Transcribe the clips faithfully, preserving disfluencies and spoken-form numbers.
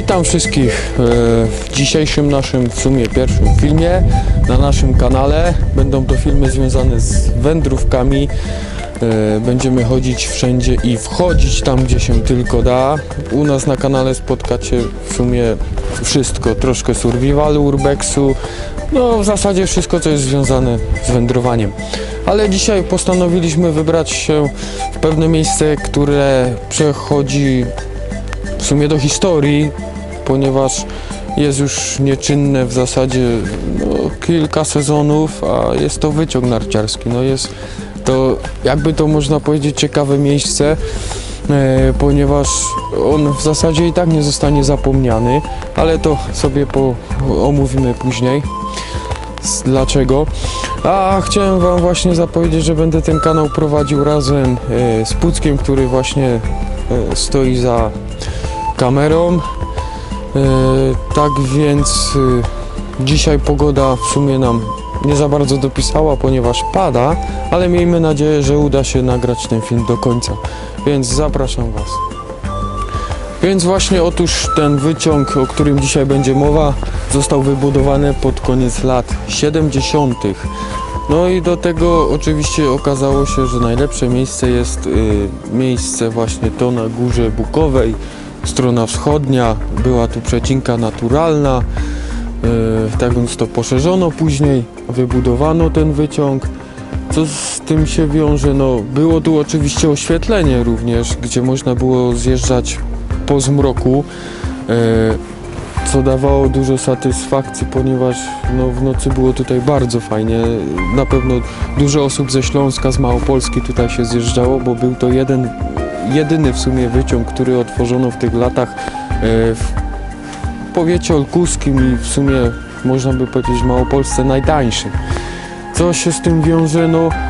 Witam wszystkich w dzisiejszym naszym w sumie pierwszym filmie na naszym kanale. Będą to filmy związane z wędrówkami. Będziemy chodzić wszędzie i wchodzić tam, gdzie się tylko da. U nas na kanale spotkacie w sumie wszystko, troszkę survivalu, urbexu, no w zasadzie wszystko, co jest związane z wędrowaniem. Ale dzisiaj postanowiliśmy wybrać się w pewne miejsce, które przechodzi w sumie do historii, ponieważ jest już nieczynne w zasadzie no, kilka sezonów, a jest to wyciąg narciarski. No jest to, jakby to można powiedzieć, ciekawe miejsce, e, ponieważ on w zasadzie i tak nie zostanie zapomniany, ale to sobie po, omówimy później dlaczego. A chciałem wam właśnie zapowiedzieć, że będę ten kanał prowadził razem e, z Puckiem, który właśnie e, stoi za kamerą. E, tak więc e, dzisiaj pogoda w sumie nam nie za bardzo dopisała, ponieważ pada, ale miejmy nadzieję, że uda się nagrać ten film do końca, więc zapraszam was. Więc właśnie otóż ten wyciąg, o którym dzisiaj będzie mowa, został wybudowany pod koniec lat siedemdziesiątych. No i do tego oczywiście okazało się, że najlepsze miejsce jest y, miejsce właśnie to na Górze Bukowej, strona wschodnia. Była tu przecinka naturalna, y, tak więc to poszerzono później, wybudowano ten wyciąg. Co z tym się wiąże? No, było tu oczywiście oświetlenie również, gdzie można było zjeżdżać po zmroku, e, co dawało dużo satysfakcji, ponieważ no, w nocy było tutaj bardzo fajnie. Na pewno dużo osób ze Śląska, z Małopolski tutaj się zjeżdżało, bo był to jeden, jedyny w sumie wyciąg, który otworzono w tych latach e, w powiecie olkuskim i w sumie można by powiedzieć w Małopolsce najtańszy. Co się z tym wiąże? No, e,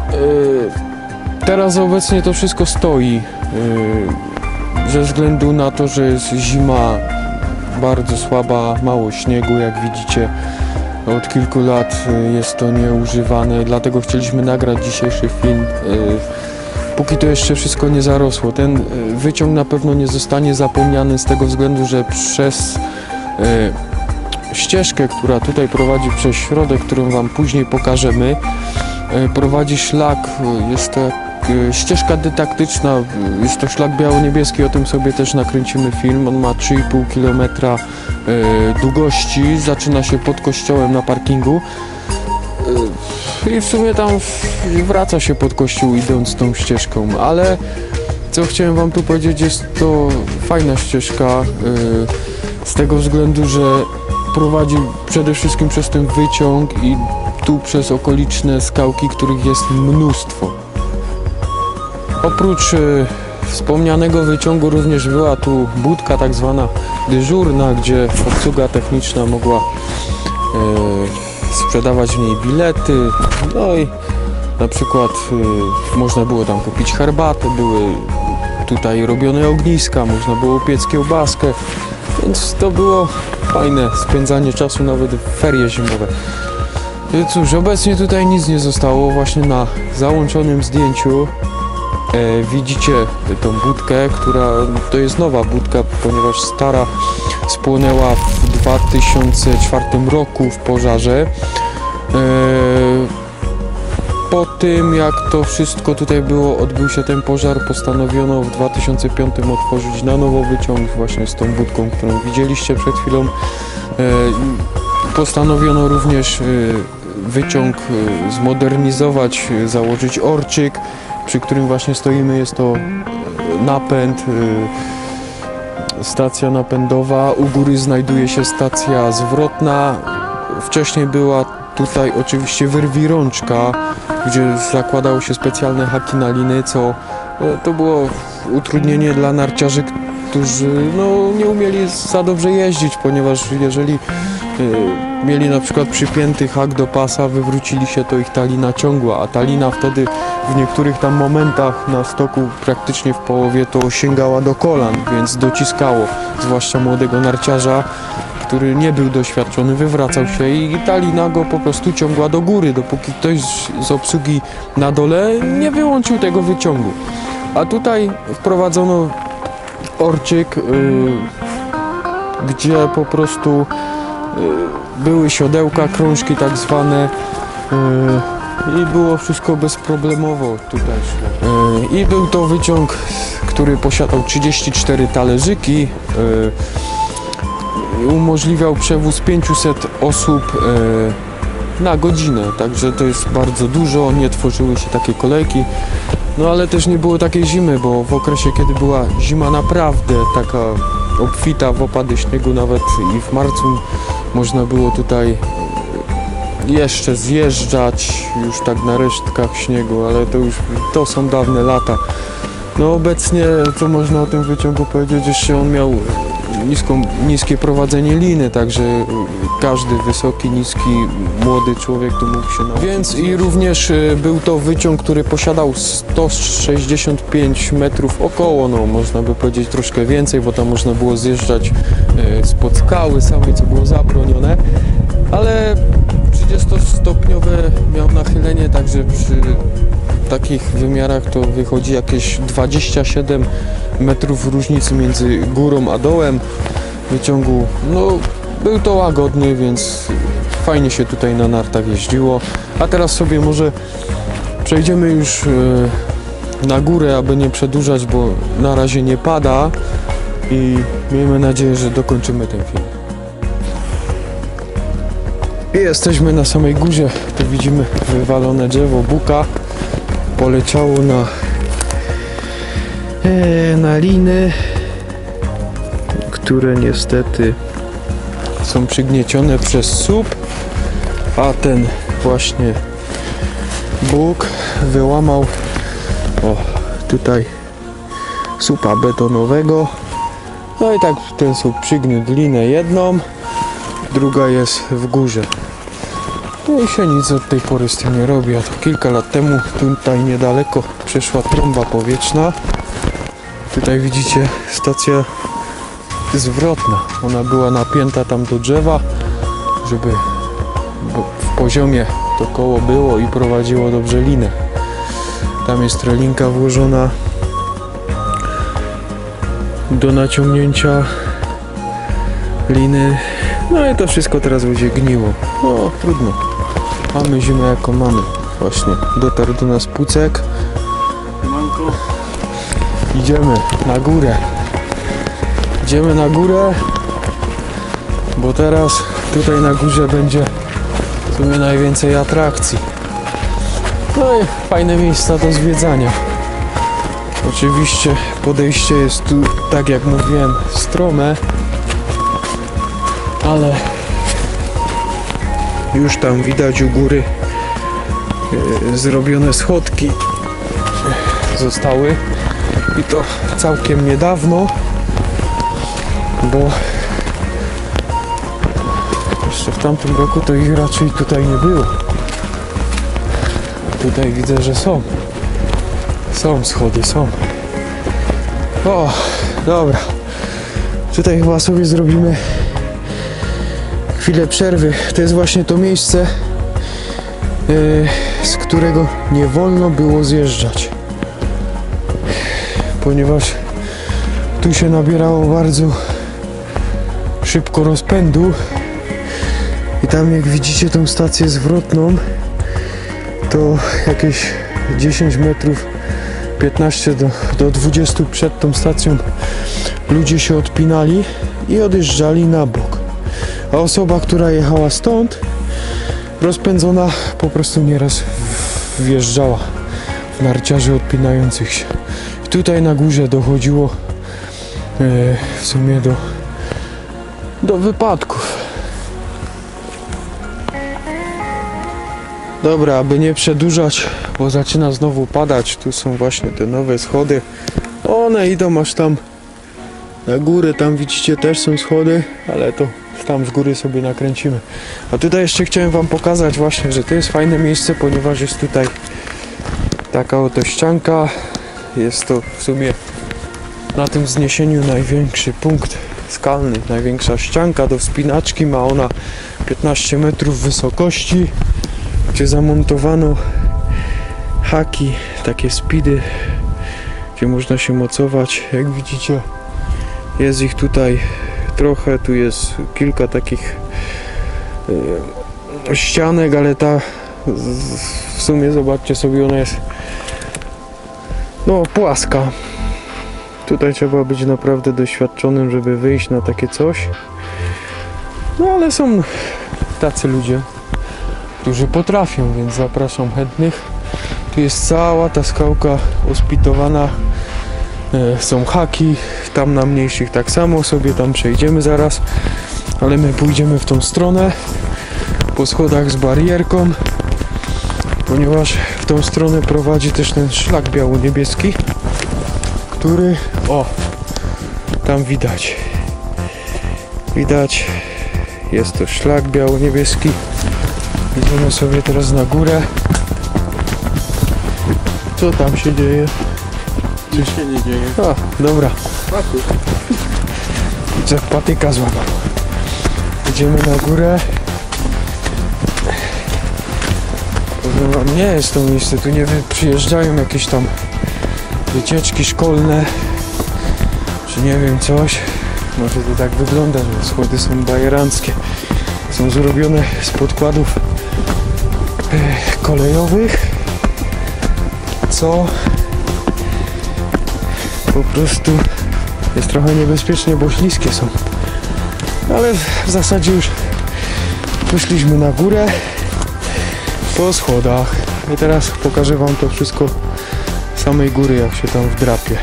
teraz obecnie to wszystko stoi. E, Ze względu na to, że jest zima bardzo słaba, mało śniegu, jak widzicie, od kilku lat jest to nieużywane, dlatego chcieliśmy nagrać dzisiejszy film, póki to jeszcze wszystko nie zarosło. Ten wyciąg na pewno nie zostanie zapomniany z tego względu, że przez ścieżkę, która tutaj prowadzi przez środek, którą wam później pokażemy, prowadzi szlak, jest to ścieżka dydaktyczna, jest to szlak biało-niebieski, o tym sobie też nakręcimy film. On ma trzy i pół kilometra e, długości, zaczyna się pod kościołem na parkingu e, i w sumie tam wraca się pod kościół idąc tą ścieżką, ale co chciałem wam tu powiedzieć, jest to fajna ścieżka e, z tego względu, że prowadzi przede wszystkim przez ten wyciąg i tu przez okoliczne skałki, których jest mnóstwo. Oprócz y, wspomnianego wyciągu również była tu budka tak zwana dyżurna, gdzie obsługa techniczna mogła y, sprzedawać w niej bilety, no i na przykład y, można było tam kupić herbatę, były tutaj robione ogniska, można było piec kiełbaskę, więc to było fajne spędzanie czasu nawet w ferie zimowe. I cóż, obecnie tutaj nic nie zostało, właśnie na załączonym zdjęciu E, widzicie tą budkę, która to jest nowa budka, ponieważ stara spłonęła w dwa tysiące czwartym roku w pożarze. E, po tym jak to wszystko tutaj było, odbył się ten pożar, postanowiono w dwa tysiące piątym otworzyć na nowo wyciąg właśnie z tą budką, którą widzieliście przed chwilą. E, postanowiono również e, wyciąg e, zmodernizować, e, założyć orczyk, przy którym właśnie stoimy. Jest to napęd, stacja napędowa. U góry znajduje się stacja zwrotna. Wcześniej była tutaj oczywiście wyrwirączka, gdzie zakładało się specjalne haki na liny, co to było utrudnienie dla narciarzy, którzy no, nie umieli za dobrze jeździć, ponieważ jeżeli y, mieli na przykład przypięty hak do pasa, wywrócili się, to ich ta lina ciągła, a ta lina wtedy w niektórych tam momentach na stoku praktycznie w połowie to sięgała do kolan, więc dociskało, zwłaszcza młodego narciarza, który nie był doświadczony, wywracał się i ta lina go po prostu ciągła do góry, dopóki ktoś z, z obsługi na dole nie wyłączył tego wyciągu. A tutaj wprowadzono orczyk, yy, gdzie po prostu y, były siodełka, krążki tak zwane y, i było wszystko bezproblemowo tutaj szło. Y, I był to wyciąg, który posiadał trzydzieści cztery talerzyki, y, umożliwiał przewóz pięciuset osób y, na godzinę, także to jest bardzo dużo, nie tworzyły się takie kolejki. No ale też nie było takiej zimy, bo w okresie, kiedy była zima naprawdę taka obfita w opady śniegu, nawet i w marcu można było tutaj jeszcze zjeżdżać już tak na resztkach śniegu, ale to już to są dawne lata. No obecnie co można o tym wyciągu powiedzieć, jeszcze on miał niską, niskie prowadzenie liny, także każdy wysoki, niski, młody człowiek tu mógł się nauczyć. Więc i również był to wyciąg, który posiadał sto sześćdziesiąt pięć metrów około, no można by powiedzieć troszkę więcej, bo tam można było zjeżdżać spod skały samej, co było zabronione, ale trzydziestostopniowe miał nachylenie, także przy takich wymiarach to wychodzi jakieś dwadzieścia siedem metrów różnicy między górą a dołem wyciągu. No był to łagodny, więc fajnie się tutaj na nartach jeździło. A teraz sobie może przejdziemy już na górę, aby nie przedłużać, bo na razie nie pada i miejmy nadzieję, że dokończymy ten film. I jesteśmy na samej górze, tu widzimy wywalone drzewo buka, poleciało na, e, na liny, które niestety są przygniecione przez słup, a ten właśnie buk wyłamał o, tutaj słupa betonowego, no i tak ten słup przygniótł linę jedną, druga jest w górze. No i się nic od tej pory z tym nie robi, a to kilka lat temu tutaj niedaleko przeszła trąba powietrzna. Tutaj widzicie stacja zwrotna, ona była napięta tam do drzewa, żeby w poziomie to koło było i prowadziło dobrze linę. Tam jest relinka włożona do naciągnięcia liny. No i to wszystko teraz będzie gniło. No trudno. Mamy zimę jaką mamy. Właśnie dotarł do nas Pucek. Manko. Idziemy na górę. Idziemy na górę, bo teraz tutaj na górze będzie w sumie najwięcej atrakcji. No i fajne miejsca do zwiedzania. Oczywiście podejście jest tu, tak jak mówiłem, strome, ale już tam widać u góry yy, zrobione schodki zostały i to całkiem niedawno, bo jeszcze w tamtym roku to ich raczej tutaj nie było. Tutaj widzę, że są są schody, są. O, dobra, tutaj chyba sobie zrobimy chwilę przerwy. To jest właśnie to miejsce, yy, z którego nie wolno było zjeżdżać, ponieważ tu się nabierało bardzo szybko rozpędu i tam jak widzicie tą stację zwrotną, to jakieś dziesięć metrów, piętnaście do, do dwudziestu przed tą stacją ludzie się odpinali i odjeżdżali na bok. A osoba, która jechała stąd, rozpędzona, po prostu nieraz wjeżdżała w narciarzy odpinających się. I tutaj na górze dochodziło e, w sumie do, do wypadków. Dobra, aby nie przedłużać, bo zaczyna znowu padać, tu są właśnie te nowe schody. One idą aż tam na górę, tam widzicie też są schody, ale to tam z góry sobie nakręcimy. A tutaj jeszcze chciałem wam pokazać właśnie, że to jest fajne miejsce, ponieważ jest tutaj taka oto ścianka. Jest to w sumie na tym wzniesieniu największy punkt skalny, największa ścianka do wspinaczki. Ma ona piętnaście metrów wysokości, gdzie zamontowano haki, takie speedy, gdzie można się mocować. Jak widzicie, jest ich tutaj trochę, tu jest kilka takich yy, ścianek, ale ta z, w sumie zobaczcie sobie, ona jest no płaska. Tutaj trzeba być naprawdę doświadczonym, żeby wyjść na takie coś. No ale są tacy ludzie, którzy potrafią, więc zapraszam chętnych. Tu jest cała ta skałka ospitowana. E, są haki, tam na mniejszych tak samo, sobie tam przejdziemy zaraz. Ale my pójdziemy w tą stronę, po schodach z barierką, ponieważ w tą stronę prowadzi też ten szlak biało-niebieski, który, o, tam widać, widać, jest to szlak biało-niebieski. Idziemy sobie teraz na górę. Co tam się dzieje? Nic się nie dzieje. A, dobra. Patyk. Widzę, patyka złamał. Idziemy na górę. Powiem wam, nie jest to miejsce, tu nie przyjeżdżają jakieś tam wycieczki szkolne, czy nie wiem coś. Może to tak wygląda, że schody są bajeranckie. Są zrobione z podkładów kolejowych, co po prostu jest trochę niebezpiecznie, bo śliskie są. Ale w zasadzie już wyszliśmy na górę po schodach i teraz pokażę wam to wszystko z samej góry, jak się tam wdrapie.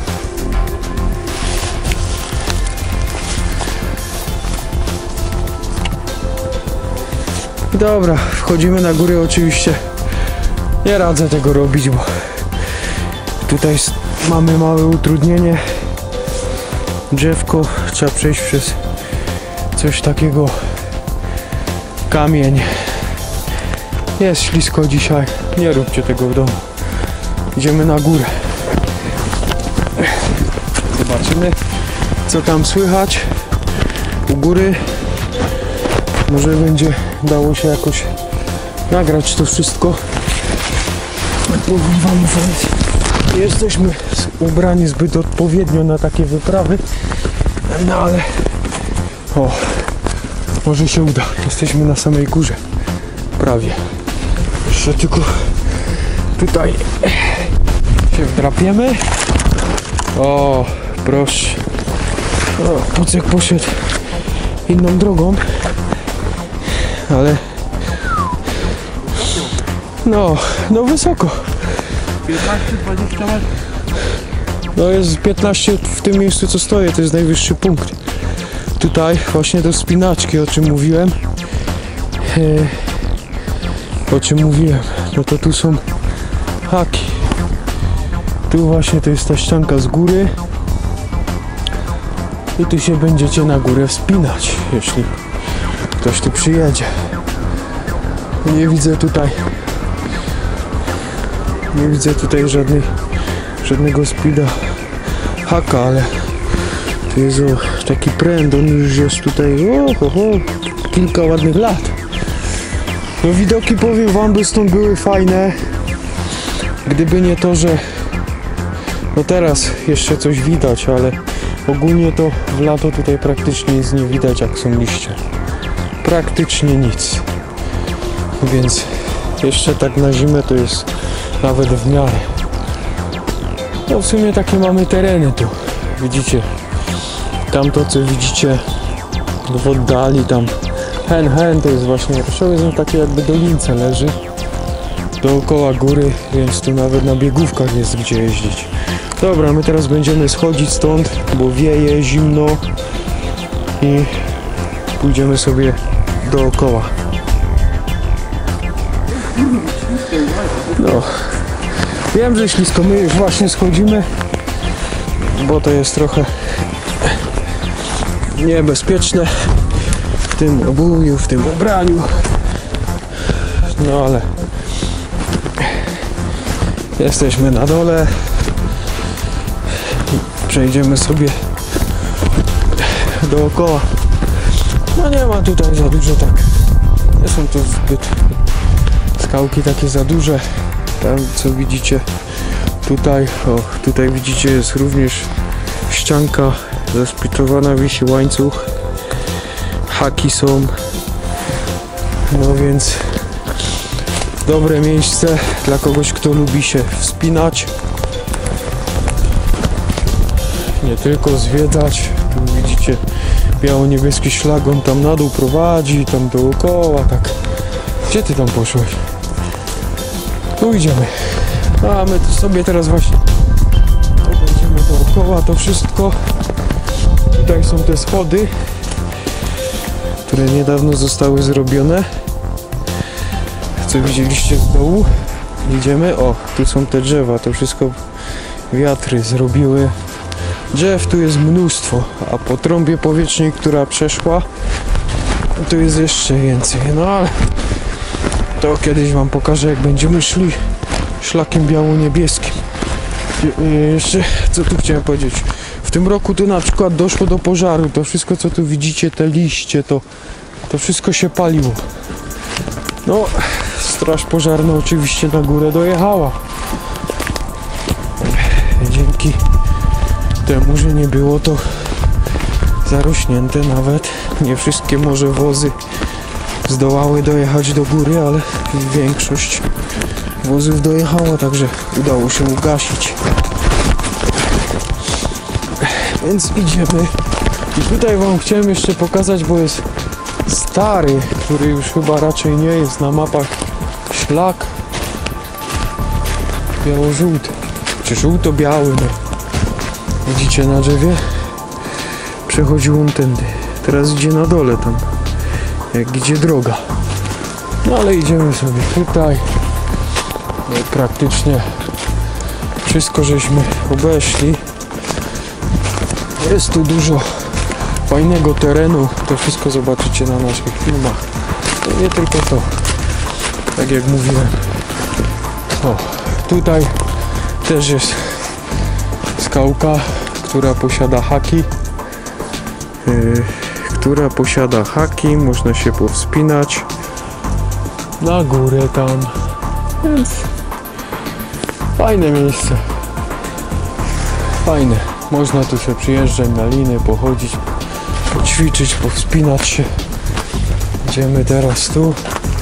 Dobra, wchodzimy na górę. Oczywiście nie radzę tego robić, bo tutaj mamy małe utrudnienie. Drzewko, trzeba przejść przez coś takiego, kamień. Jest ślisko dzisiaj, nie róbcie tego w domu. Idziemy na górę. Zobaczymy, co tam słychać u góry. Może będzie dało się jakoś nagrać to wszystko. Powiem wam, że jesteśmy ubrani zbyt odpowiednio na takie wyprawy. No ale o, może się uda. Jesteśmy na samej górze. Prawie. Jeszcze tylko tutaj się wdrapiemy. O, proszę. O, Pucek poszedł inną drogą. Ale no, no wysoko. piętnaście dwadzieścia metrów. No jest piętnaście w tym miejscu, co stoję, to jest najwyższy punkt. Tutaj właśnie do wspinaczki, o czym mówiłem. E, o czym mówiłem, no to tu są haki. Tu właśnie to jest ta ścianka z góry. I tu się będziecie na górę wspinać, jeśli ktoś tu przyjedzie. Nie widzę tutaj nie widzę tutaj żadnej, żadnego speeda haka, ale to jest o, taki pręd, on już jest tutaj o, o, o, kilka ładnych lat. No widoki, powiem wam, by stąd były fajne, gdyby nie to, że no teraz jeszcze coś widać, ale ogólnie to w lato tutaj praktycznie nic nie widać, jak są liście. Praktycznie nic. Więc jeszcze tak na zimę to jest nawet w miarę. No w sumie takie mamy tereny tu. Widzicie? Tamto, co widzicie w oddali, tam hen hen, to jest właśnie są takie jakby dolince leży dookoła góry, więc tu nawet na biegówkach jest gdzie jeździć. Dobra, my teraz będziemy schodzić stąd, bo wieje, zimno i pójdziemy sobie dookoła. No, wiem, że ślisko, my już właśnie schodzimy, bo to jest trochę niebezpieczne w tym obuwiu, w tym ubraniu. No ale jesteśmy na dole. Przejdziemy sobie dookoła. No nie ma tutaj za dużo, tak. Nie są to zbyt skałki takie za duże. Tam co widzicie tutaj, o tutaj widzicie, jest również ścianka Zaspiczowana wisi łańcuch. Haki są. No więc dobre miejsce dla kogoś, kto lubi się wspinać. Nie tylko zwiedzać. Tu widzicie biało-niebieski szlak, on tam na dół prowadzi, tam dookoła, tak. Gdzie ty tam poszłeś? Tu idziemy. A my tu sobie teraz właśnie będziemy dookoła to wszystko. Tutaj są te schody, które niedawno zostały zrobione. Co widzieliście z dołu? Idziemy. O, tu są te drzewa, to wszystko wiatry zrobiły. Drzew tu jest mnóstwo, a po trąbie powietrznej, która przeszła, tu jest jeszcze więcej. No ale to kiedyś wam pokażę, jak będziemy szli szlakiem biało-niebieskim. Jeszcze, co tu chciałem powiedzieć? W tym roku tu na przykład doszło do pożaru. To wszystko, co tu widzicie, te liście, to, to wszystko się paliło. No, straż pożarna oczywiście na górę dojechała. Dzięki temu, że nie było to zarośnięte nawet. Nie wszystkie może wozy zdołały dojechać do góry, ale większość wozów dojechała, także udało się ugasić. Więc idziemy. I tutaj wam chciałem jeszcze pokazać, bo jest stary, który już chyba raczej nie jest na mapach, szlak biało-żółty, czy żółto-biały, no. Widzicie na drzewie? Przechodził on tędy. Teraz idzie na dole tam, jak idzie droga. No ale idziemy sobie tutaj. No i praktycznie wszystko żeśmy obeszli. Jest tu dużo fajnego terenu. To wszystko zobaczycie na naszych filmach. No nie tylko to. Tak jak mówiłem. O, tutaj też jest skałka, która posiada haki. Yy, która posiada haki. Można się powspinać na górę tam. Więc fajne miejsce. Fajne. Można tu się przyjeżdżać na linę, pochodzić, poćwiczyć, powspinać się. Idziemy teraz tu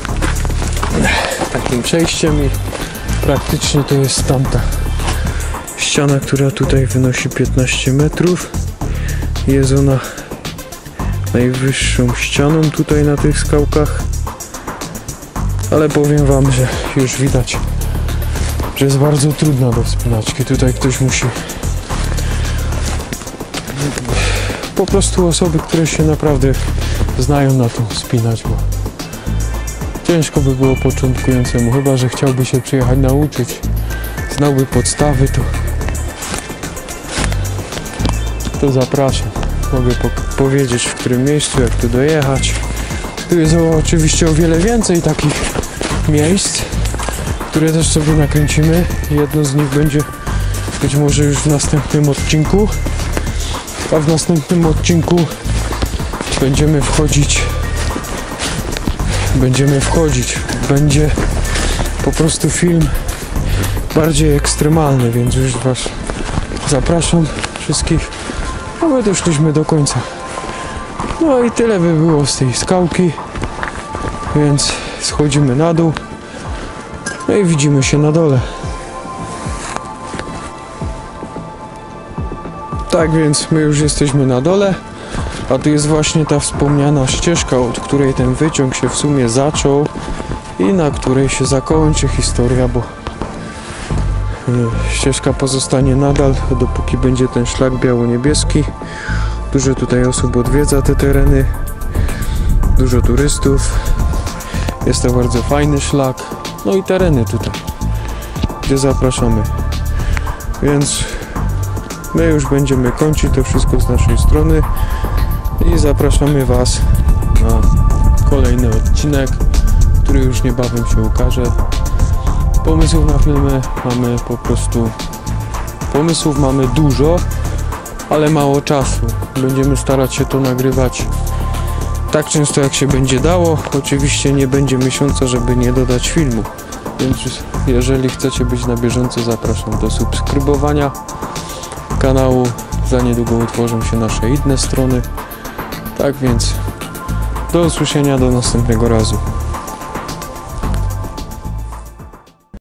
takim przejściem i praktycznie to jest tamta ściana, która tutaj wynosi piętnaście metrów. Jest ona najwyższą ścianą tutaj na tych skałkach. Ale powiem wam, że już widać, że jest bardzo trudna do wspinaczki. Tutaj ktoś musi, po prostu osoby, które się naprawdę znają na tym wspinać, bo ciężko by było początkującemu, chyba że chciałby się przyjechać nauczyć, znałby podstawy, to to zapraszam. Mogę po powiedzieć, w którym miejscu, jak tu dojechać. Tu jest o, oczywiście o wiele więcej takich miejsc, które też sobie nakręcimy. Jedno z nich będzie być może już w następnym odcinku, a w następnym odcinku będziemy wchodzić będziemy wchodzić będzie po prostu film bardziej ekstremalny, więc już was zapraszam wszystkich, a my doszliśmy do końca. No i tyle by było z tej skałki, więc schodzimy na dół, no i widzimy się na dole. Tak więc my już jesteśmy na dole, a tu jest właśnie ta wspomniana ścieżka, od której ten wyciąg się w sumie zaczął i na której się zakończy historia, bo ścieżka pozostanie nadal, dopóki będzie ten szlak biało-niebieski. Dużo tutaj osób odwiedza te tereny, dużo turystów. Jest to bardzo fajny szlak. No i tereny tutaj, gdzie zapraszamy. Więc my już będziemy kończyć to wszystko z naszej strony i zapraszamy was na kolejny odcinek, który już niebawem się ukaże. Pomysłów na filmy mamy po prostu... Pomysłów mamy dużo, ale mało czasu. Będziemy starać się to nagrywać tak często, jak się będzie dało. Oczywiście nie będzie miesiąca, żeby nie dodać filmu. Więc jeżeli chcecie być na bieżąco, zapraszam do subskrybowania kanału, za niedługo utworzą się nasze inne strony. Tak więc do usłyszenia, do następnego razu.